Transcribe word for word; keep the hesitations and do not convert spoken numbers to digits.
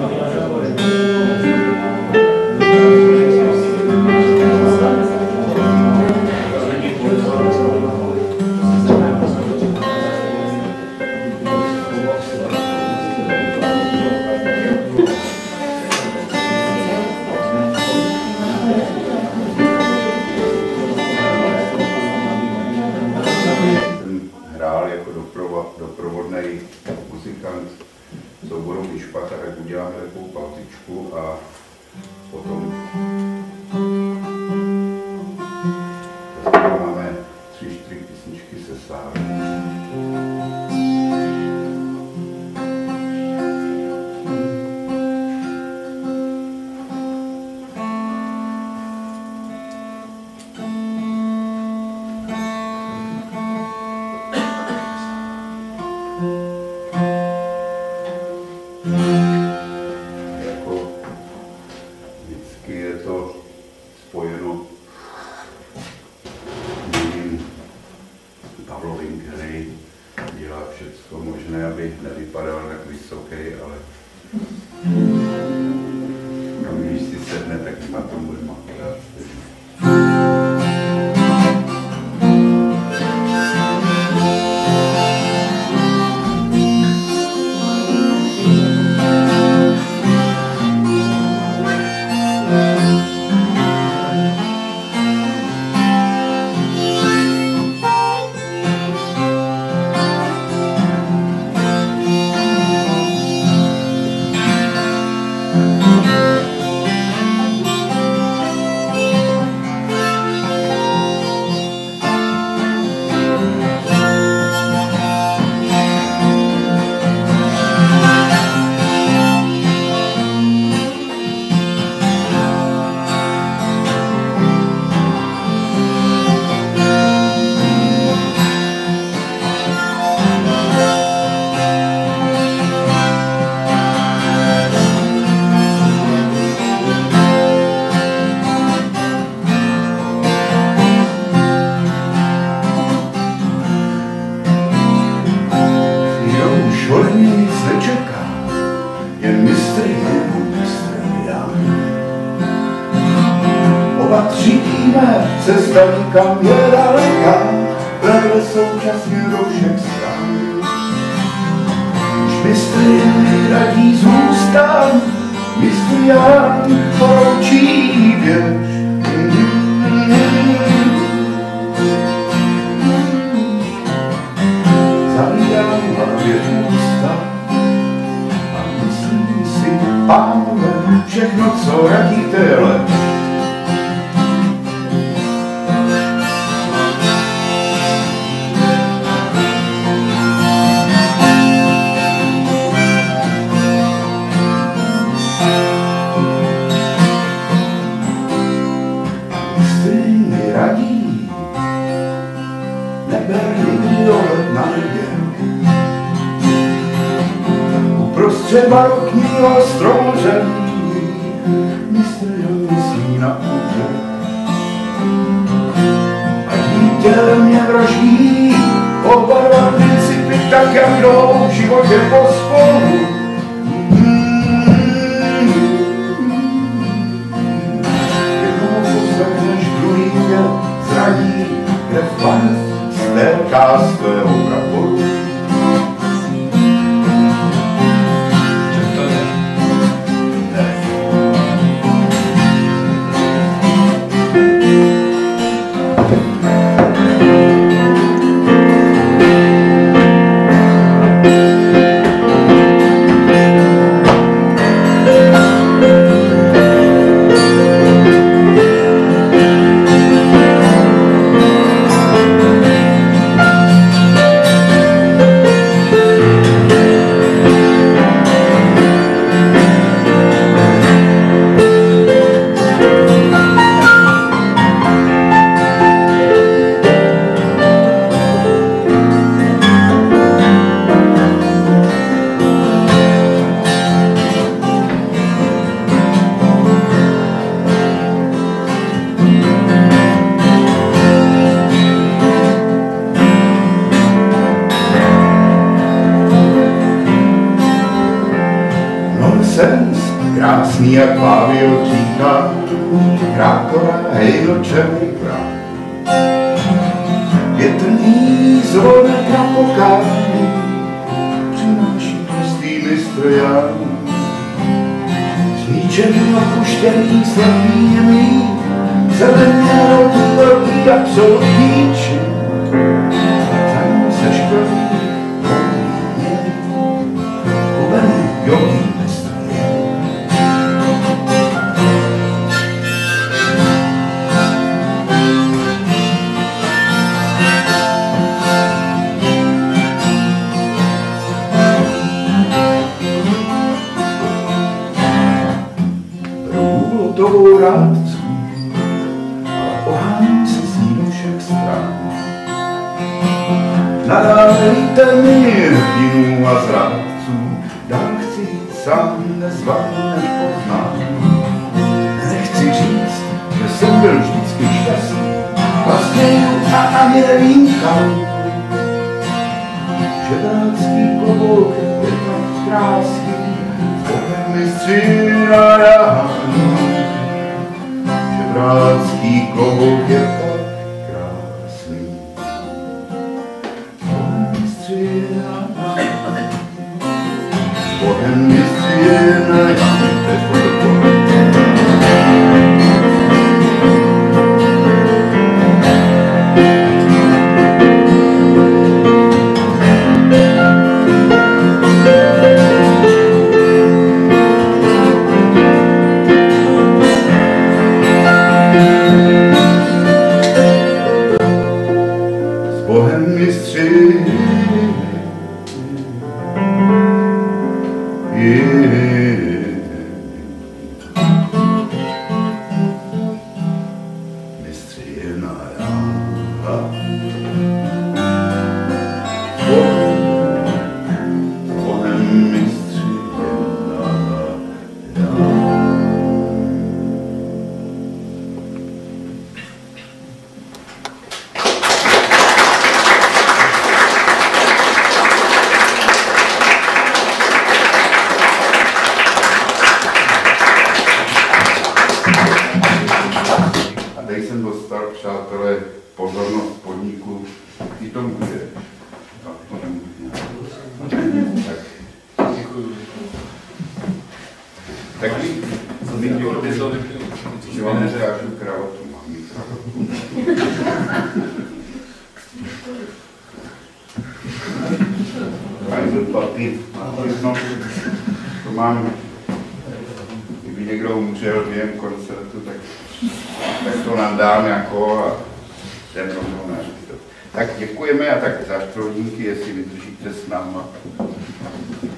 Kam je daleká, vede současně do všech stran. Když mistr jen radí zůstat, mistr Jan poroučí běž. Zavírám hlavě ústa a myslím si, pánové, všechno, co radíte, je lepší. Uprostřed barokního stromoření mistr Jan myslí na úřad. A dítě mě vraždí oba dva principy tak, jak jdou v životě pospolu. Jednoho poslechneš, druhý tě zradí, kde fakt stéká z tvého praporu. sen, krásný jak Pávio říká, krákora, hejno, černý krám. Větrný zvonek na pokání přináší prostými strojami. Zničený, opuštěný, slepý, němý, zeleně rodí, velký, absolutní čin. Zajímavé se škvrní, pomíně, hubený, jogí, toho rádců, ale ohání se z ní do všech stran. Nadávejte mi hrdinů a zrádců, dál chci jít sám, nezvaný, nepoznám. Nechci říct, že jsem byl vždycky šťastný, vlastně a ani nevím kam. Žebrácký klobouk je tak krásný, Bohem mistři a rány. Žebrácký klobouk je tak krásný. Bohem mistři a rány. Bohem mistři a rány. To je spolu. Tak děkujeme a tak za čtvrtníky, jestli vydržíte s náma.